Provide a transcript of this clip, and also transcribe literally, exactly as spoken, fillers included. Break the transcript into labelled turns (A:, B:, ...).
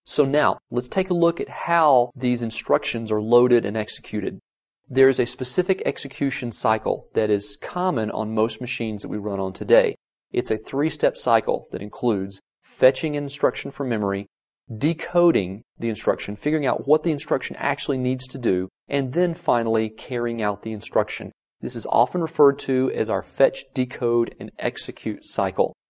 A: So now, let's take a look at how these instructions are loaded and executed. There is a specific execution cycle that is common on most machines that we run on today. It's a three-step cycle that includes fetching an instruction from memory, decoding the instruction, figuring out what the instruction actually needs to do, and then finally carrying out the instruction. This is often referred to as our fetch, decode, and execute cycle.